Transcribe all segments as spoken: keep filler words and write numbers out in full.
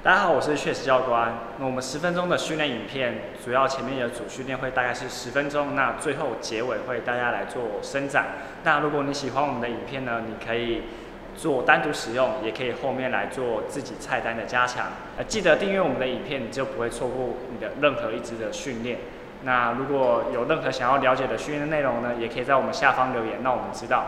大家好，我是确实教官。那我们十分钟的训练影片，主要前面的主训练会大概是十分钟，那最后结尾会大家来做伸展。那如果你喜欢我们的影片呢，你可以做单独使用，也可以后面来做自己菜单的加强。呃，记得订阅我们的影片，你就不会错过你的任何一支的训练。那如果有任何想要了解的训练内容呢，也可以在我们下方留言，让我们知道。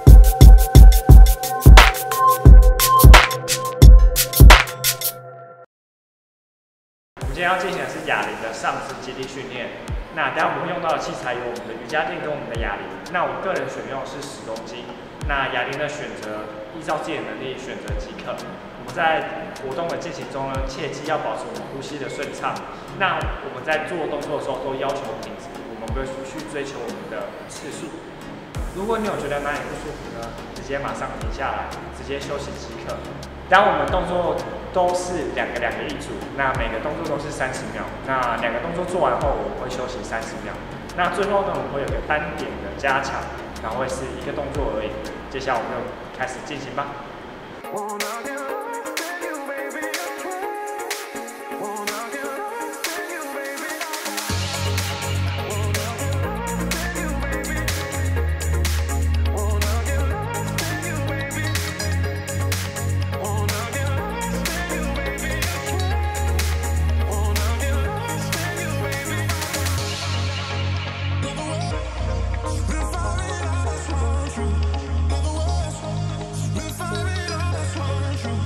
我们今天要进行的是哑铃的上肢接力训练。那等下我们会用到的器材有我们的瑜伽垫跟我们的哑铃。那我个人选用是十公斤。那哑铃的选择，依照自己的能力选择即可。我们在活动的进行中呢，切记要保持我们呼吸的顺畅。那我们在做动作的时候都要求品质，我们不会去追求我们的次数。如果你有觉得哪里不舒服呢，直接马上停下来，直接休息即可。当我们动作都是两个两个一组，那每个动作都是三十秒。那两个动作做完后，我们会休息三十秒。那最后呢，我们会有个单点的加强，然后会是一个动作而已。接下来我们就开始进行吧。 We'll find it all that's wrong with you.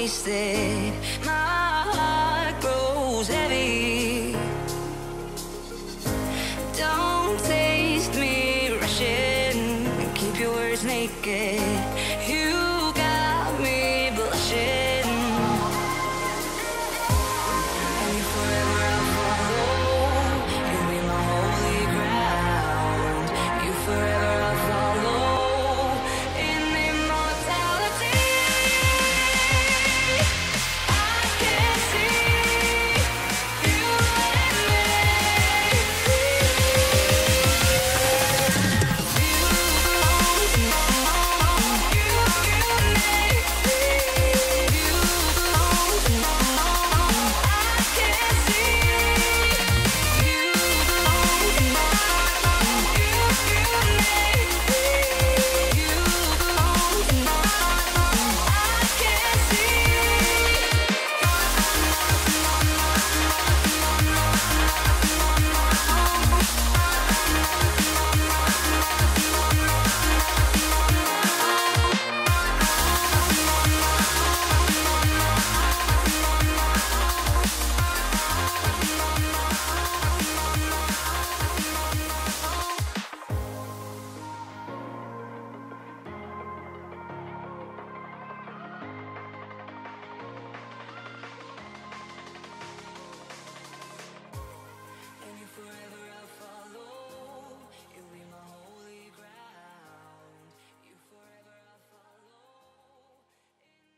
wasted. My